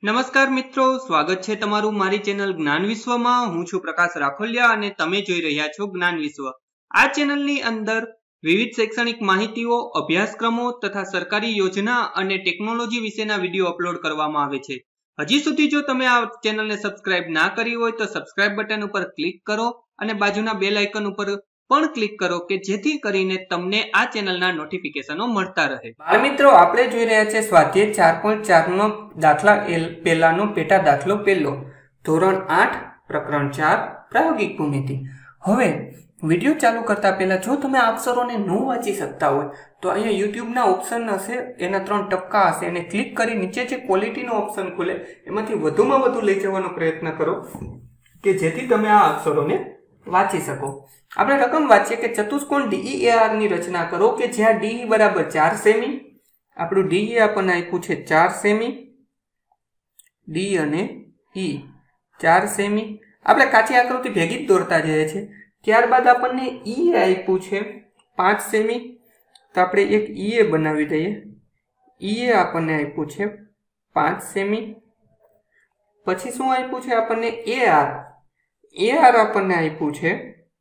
નમસ્કાર મિત્રો, સ્વાગત છે તમારું મારી ચેનલ જ્ઞાન વિશ્વમાં। હું છું પ્રકાશ રાખોલિયા અને તમે જોઈ રહ્યા છો જ્ઞાન વિશ્વ। આ ચેનલની અંદર વિવિધ શૈક્ષણિક માહિતીઓ, અભ્યાસક્રમો તથા સરકારી યોજના અને ટેકનોલોજી વિશેના વિડીયો અપલોડ કરવામાં આવે છે। હજી સુધી જો તમે આ ચેનલને સબસ્ક્રાઇબ ના કરી હોય તો સબસ્ક્રાઇબ બટન ઉપર ક્લિક કરો અને બાજુના બેલ આઇકન ઉપર પણ ક્લિક કરો કે જેથી કરીને તમને આ ચેનલના નોટિફિકેશનો મળતા રહે। બાળ મિત્રો, આપણે જોઈ રહ્યા છે સ્વાધ્યાય 4.4 નો દાખલા પહેલાનો પેટા દાખલો પહેલો, ધોરણ 8 પ્રકરણ 4 પ્રાયોગિક ભૂમિતિ। હવે વિડિયો ચાલુ કરતા પહેલા જો તમે આ અક્ષરોને ન વાંચી શકતા હોય તો અહીંયા YouTube ના ઓપ્શન હશે, એના 3 ટપકા હશે, એને ક્લિક કરી નીચે જે ક્વોલિટીનો ઓપ્શન ખુલે એમાંથી વધુમાં વધુ લઈ જવાનો પ્રયત્ન કરો કે જેથી તમે આ અક્ષરોને વાંચી શકો। આપણે રકમ વાંચીએ કે ચતુષ્કોણ DEAR ની રચના કરો કે જ્યાં DE બરાબર 4 સેમી, આપણું DE આપણને આપ્યું છે 4 સેમી, D અને E 4 સેમી। આપણે કાચી આકૃતિ ભેગી જ દોરતા જઈએ છીએ। ત્યારબાદ આપણને E આપ્યું છે 5 સેમી, તો આપણે એક EA બનાવી દઈએ। EA આપણને આપ્યું છે 5 સેમી। પછી શું આપ્યું છે આપણને AR આપણને આપ્યું છે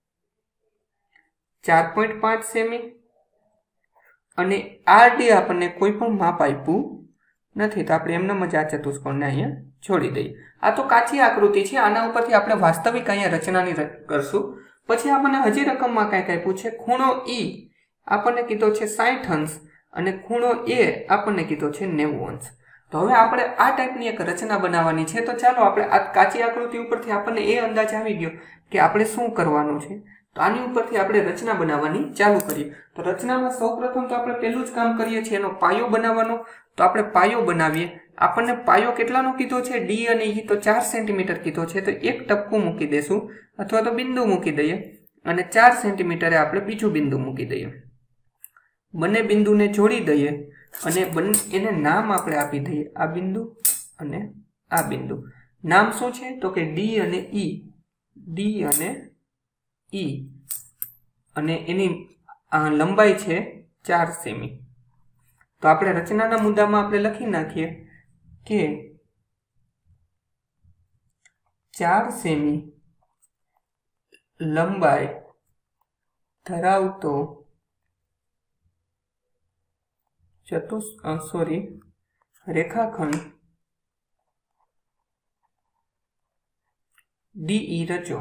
4.5 સેમી અને RD આપણને કોઈ પણ માપ આપ્યું નથી, તો આપણે એમને જ આ ચતુષ્કોણને અહીંયા છોડી દઈએ। આ તો કાચી આકૃતિ છે, આના ઉપરથી આપણે વાસ્તવિક અહીંયા રચનાની કરશું। પછી આપણને હજી રકમમાં કંઈક આપ્યું છે, ખૂણો E આપણને કીધો છે 60 અંશ અને ખૂણો A આપણને કીધો છે 90 અંશ। તો હવે આપણે આ ટાઈપની એક રચના બનાવવાની છે, તો ચાલો આપણે આ કાચી આકૃતિ ઉપરથી આપણને એ અંદાજ આવી ગયો કે આપણે શું કરવાનું છે, તો આની ઉપરથી આપણે રચના બનાવવાની ચાલુ કરીએ। તો રચનામાં સૌપ્રથમ તો આપણે પહેલું જ કામ કરીએ છીએ એનો પાયો બનાવવાનો। તો આપણે પાયો બનાવીએ। આપણને પાયો કેટલાનો કીધો છે, D અને E તો 4 સેન્ટીમીટર કીધો છે, તો એક ટપકું મૂકી દેશું અથવા તો બિંદુ મૂકી દઈએ અને 4 સેન્ટીમીટરે આપણે બીજું બિંદુ મૂકી દઈએ। બંને બિંદુને જોડી દઈએ અને એને નામ આપણે આપી દઈએ, આ બિંદુ અને આ બિંદુ। નામ શું છે તો કે D અને E, D અને E, અને એની લંબાઈ છે 4 સેમી। તો આપણે રચનાના મુદ્દામાં આપણે લખી નાખીએ કે 4 સેમી લંબાઈ ધરાવતો રેખાખંડ DE રચો।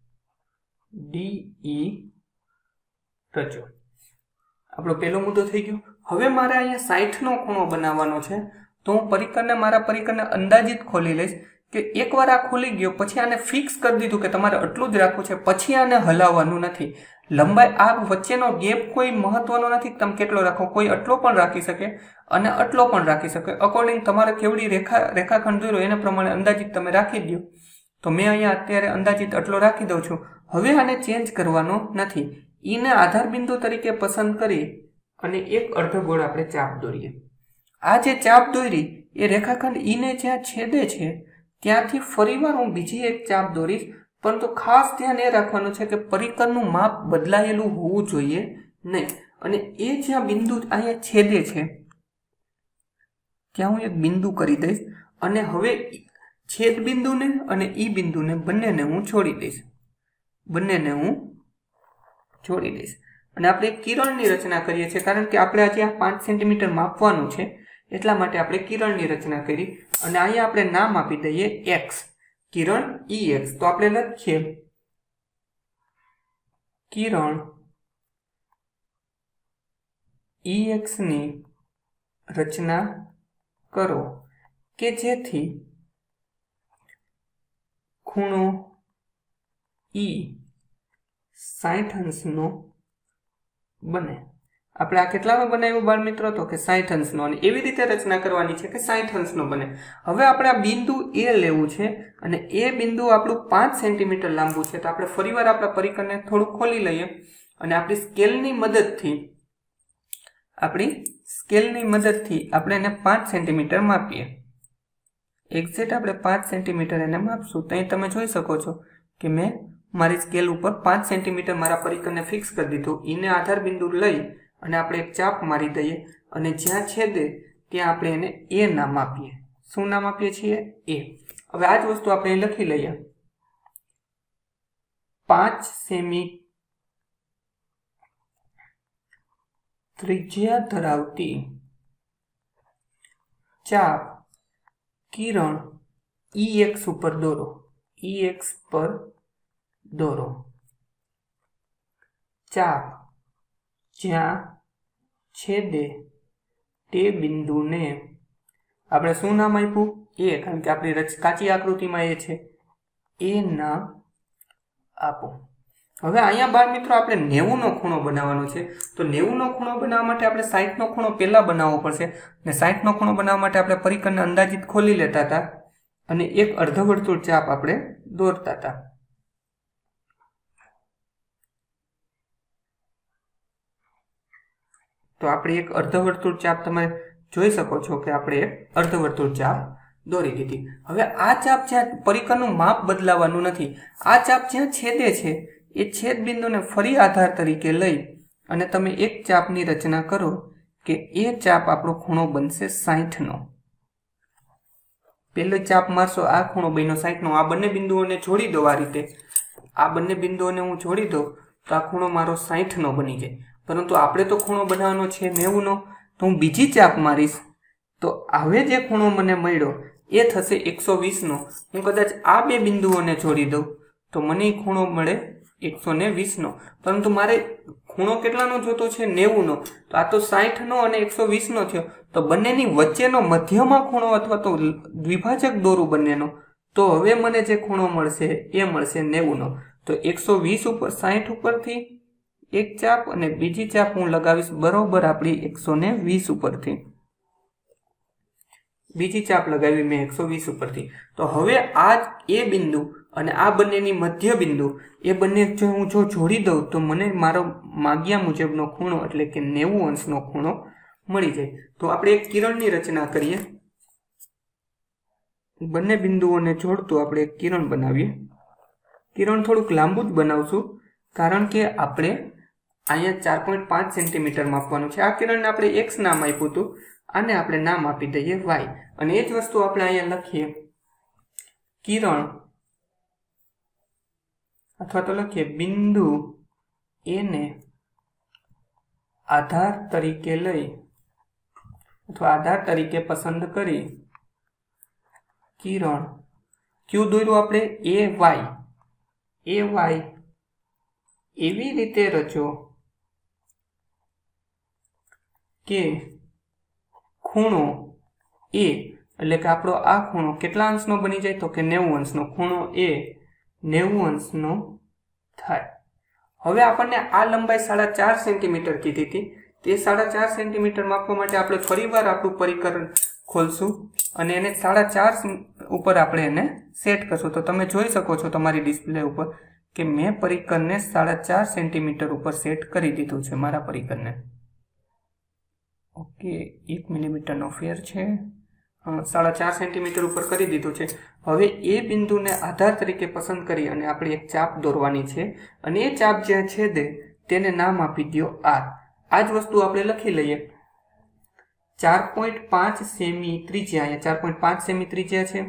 આપણો પહેલો મુદ્દો થઈ ગયો। હવે મારે અહીંયા 60 નો ખૂણો બનાવવાનો છે, તો હું મારા પરિકરને અંદાજિત ખોલી લઈશ કે એકવાર આ ખોલી ગયો પછી આને ફિક્સ કરી દીધું કે તમારે આટલું જ રાખવું છે, પછી આને હલાવવાનું નથી। લંબાઈ આ વચ્ચેનો ગેપ કોઈ મહત્વનો નથી, તમે કેટલો રાખો, કોઈ આટલો પણ રાખી શકે અને આટલો પણ રાખી શકે, અકોર્ડિંગ તમારે કેવડી રેખાખંડ દોર્યો એના પ્રમાણે અંદાજિત તમે રાખી દો। તો મેં અહીંયા અત્યારે અંદાજિત આટલો રાખી દઉં છું। હવે આને ચેન્જ કરવાનો નથી, E ને આધાર બિંદુ તરીકે પસંદ કરી અને એક અર્ધગોળ આપણે ચાપ દોરીએ। આ જે ચાપ દોરી એ રેખાખંડ E ને જ્યાં છેદે છે ત્યાંથી ફરીવાર હું બીજી એક ચાપ દોરીશ, પરંતુ ખાસ ધ્યાન એ રાખવાનું છે કે પરિકરનું માપ બદલાયેલું હોવું જોઈએ નહીં। અને એ જ્યાં બિંદુ અહીંયા છેદે છે ત્યાં હું એક બિંદુ કરી દઈશ અને હવે છેદ બિંદુને અને E બિંદુને બંનેને હું છોડી દઈશ, અને આપણે કિરણની રચના કરીએ છીએ, કારણ કે આપણે આજે 5 સેન્ટીમીટર માપવાનું છે એટલા માટે આપણે કિરણની રચના કરી અને અહીંયા આપણે નામ આપી દઈએ X, કિરણ EX। તો આપણે લખીએ કિરણ EX ની રચના કરો કે જેથી ખૂણો E 60 અંશનો બને। આપણે આ કેટલાનો બનાવ્યું બાળ મિત્રો, તો કે 60 અંશનો, અને એવી રીતે રચના કરવાની છે કે 60 અંશનો બને। હવે આપણે આ બિંદુ A લેવું છે અને એ બિંદુ આપણું 5 સેન્ટીમીટર લાંબુ છે, તો આપણે ફરીવાર આપણા પરિકરને થોડું ખોલી લઈએ અને આપણી સ્કેલની મદદથી આપણે એને 5 સેન્ટીમીટર માપીએ। એક્ઝેક્ટ આપણે 5 સેન્ટીમીટર એને માપશું। તો અહીં તમે જોઈ શકો છો કે મેં મારી સ્કેલ ઉપર 5 સેન્ટીમીટર મારા પરિકરને ફિક્સ કરી દીધું। E ને આધાર બિંદુ લઈ અને આપણે એક ચાપ મારી દઈએ અને જ્યાં છેદે ત્યાં આપણે એને A નામ આપીએ। શું નામ આપીએ છીએ? એ. હવે આ જ વસ્તુ આપણે લખી લઈએ. 5 સેમી ત્રિજ્યા ધરાવતી ચાપ કિરણ EX ઉપર દોરો. EX પર દોરો. ચાપ જ્યાં છેદે તે બિંદુને આપણે શું નામ આપ્યું? એ. કારણ કે આપણી કાચી આકૃતિમાં એ છે. એ નામ આપો. હવે અહીંયા બાળ મિત્રો આપણે 90 નો ખૂણો બનાવવાનો છે. તો 90 નો ખૂણો બનાવવા માટે આપણે 60 નો ખૂણો પહેલા બનાવવો પડશે. અને 60 નો ખૂણો બનાવવા માટે આપણે પરિકરને અંદાજિત ખોલી લેતા હતા અને એક અર્ધવર્તુળ ચાપ આપણે દોરતા હતા. તો આપણે એક અર્ધવર્તુળ ચાપ તમે જોઈ શકો છો કે આપણે એક અર્ધવર્તુળ ચાપ દોરી દીધી. હવે આ ચાપ જ્યાં પરિકરનું માપ બદલાવાનું નથી. આ ચાપ જ્યાં છેદે છે એ છેદ બિંદુને ફરી આધાર તરીકે લઈ અને તમે એક ચાપની રચના કરો કે એ ચાપ આપણો ખૂણો બનશે 60 નો. પહેલો ચાપ મારશો આ ખૂણો બન્યો 60 નો. આ બંને બિંદુઓને જોડી દો. આ રીતે આ બંને બિંદુઓને હું જોડી દઉં તો આ ખૂણો મારો 60 નો બની જાય. પરંતુ આપણે તો ખૂણો બનાવવાનો છે 90 નો. તો હું બીજી ચાપ મારીશ તો હવે જે ખૂણો મને મળ્યો એ થશે 120 નો. હું કદાચ આ બે બિંદુઓને જોડી દઉં તો મને ખૂણો મળે 120 નો. પરંતુ મારે ખૂણો કેટલાનો જોતો છે? 90 નો. તો આ તો 60 નો અને 120 નો થયો. તો બંનેની વચ્ચેનો મધ્યમાં ખૂણો અથવા તો દ્વિભાજક દોરું બંનેનો. તો હવે મને જે ખૂણો મળશે એ મળશે 90 નો. તો 120 ઉપર 60 ઉપરથી એક ચાપ અને બીજી ચાપ હું લગાવીશ બરોબર આપણી 120 ઉપરથી. બીજી ચાપ લગાવી મેં 120 ઉપરથી. તો હવે આ એ બિંદુ અને આ બંનેની મધ્ય બિંદુ એ બંને જો હું જોડી દઉં તો મને મારો માગ્યા મુજબનો ખૂણો એટલે કે 90 અંશનો ખૂણો મળી જાય. તો આપણે એક કિરણની રચના કરીએ. બંને બિંદુઓને જોડતું આપણે એક કિરણ બનાવીએ. કિરણ થોડુંક લાંબુ જ બનાવશું કારણ કે આપણે અહીંયા 4.5 સેન્ટીમીટર માપવાનું છે. આ કિરણને આપણે X નામ આપ્યું હતું. આને આપણે નામ આપી દઈએ Y. અને એ જ વસ્તુ આપણે અહીંયા લખીએ કિરણ અથવા તો લખીએ બિંદુ A ને આધાર તરીકે લઈ અથવા આધાર તરીકે પસંદ કરી કિરણ Q દોર્યું આપણે AY એવી રીતે રચો કે ખૂણો A એટલે કે આપણો આ ખૂણો કેટલા અંશનો બની જાય? તો કે 90 અંશનો. ખૂણો A 90 અંશનો થાય. હવે આપણને આ લંબાઈ 4.5 સેન્ટીમીટર કીધી હતી. તે 4.5 સેન્ટીમીટર માપવા માટે આપણે ફરીવાર આપણું પરિકર ખોલશું અને એને 4.5 ઉપર આપણે એને સેટ કરશું. તો તમે જોઈ શકો છો તમારી ડિસ્પ્લે ઉપર કે મેં પરિકરને 4.5 સેન્ટીમીટર ઉપર સેટ કરી દીધું છે. મારા પરિકરને ઓકે 1 મિલીમીટરનો ફેર છે. 4.5 સેન્ટીમીટર ઉપર કરી દીધું છે. હવે એ બિંદુને આધાર તરીકે પસંદ કરી અને આપણે એક ચાપ દોરવાની છે અને એ ચાપ જ્યાં છેદે તેને નામ આપી દો R. આ જ વસ્તુ આપણે લખી લઈએ. 4.5 સેમી ત્રિજ્યા, અહીંયા 4.5 સેમી ત્રિજ્યા છે.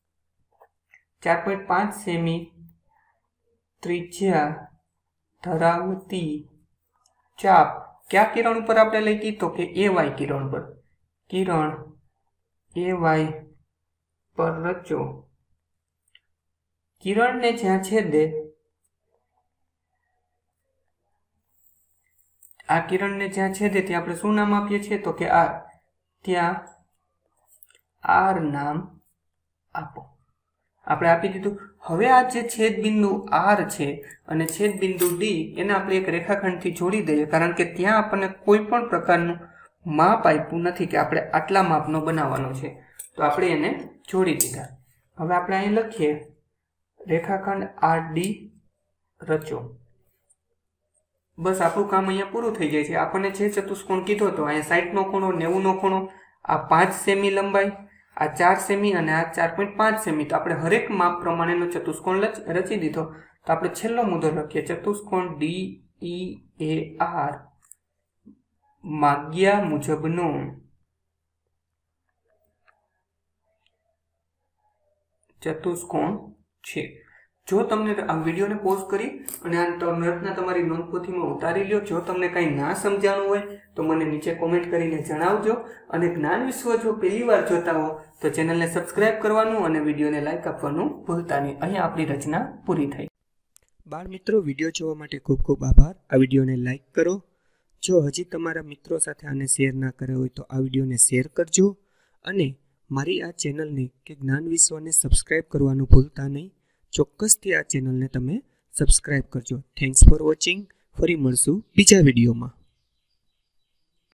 4.5 સેમી ત્રિજ્યા ધરાવતી ચાપ કયા કિરણ ઉપર આપણે લખી? તો કે AY કિરણ પર. કિરણ AY પર રચો. કિરણને જ્યાં છેદે આ કિરણને જ્યાં છેદે ત્યાં આપણે શું નામ આપીએ છીએ? તો કે R. ત્યાં R નામ આપો. આપણે આપી દીધું. હવે આ જે છેદ બિંદુ R છે અને છેદ બિંદુ D એને આપણે એક રેખાખંડથી જોડી દઈએ કારણ કે ત્યાં આપણને કોઈ પણ પ્રકારનું માપ આપ્યું નથી કે આપણે આટલા માપનો બનાવવાનો છે. તો આપણે એને જોડી દીધા. હવે આપણે અહીં લખીએ રેખાખંડ RD રચો. બસ આપણું કામ અહીંયા પૂરું થઈ જાય છે. આપણને જે ચતુષ્કોણ કીધો હતો અહીંયા 60 નો ખૂણો, 90 નો ખૂણો, આ 5 સેમી લંબાઈ, આ 4 સેમી અને આ 4.5 સેમી. તો આપણે હરેક માપ પ્રમાણેનો ચતુષ્કોણ રચી દીધો. તો આપણે છેલ્લો મુદ્દો લખીએ ચતુષ્કોણ DEAR માગ્યા મુજબનો ચતુષ્કોણ છે। જો તમને આ વિડીયોને પોઝ કરી અને આ રચના તમારી નોંધપોથીમાં ઉતારી લ્યો। જો તમને કંઈ ના સમજાણું હોય તો મને નીચે કોમેન્ટ કરીને જણાવજો। અને જ્ઞાન વિશ્વ જો પહેલી વાર જોતા હો તો ચેનલને સબસ્ક્રાઇબ કરવાનું અને વિડીયોને લાઇક આપવાનું ભૂલતા નહીં। અહીં આપણી રચના પૂરી થઈ। બાળ મિત્રો, વિડીયો જોવા માટે ખૂબ ખૂબ આભાર। આ વિડીયોને લાઇક કરો। જો હજી તમારા મિત્રો સાથે આને શેર ના કર્યો હોય તો આ વિડીયોને શેર કરજો અને મારી આ ચેનલને કે જ્ઞાન વિશ્વને સબસ્ક્રાઇબ કરવાનું ભૂલતા નહીં। ચોક્કસથી આ ચેનલને તમે સબસ્ક્રાઇબ કરજો। Thanks for watching. ફરી મળશું બીજા વિડીયોમાં।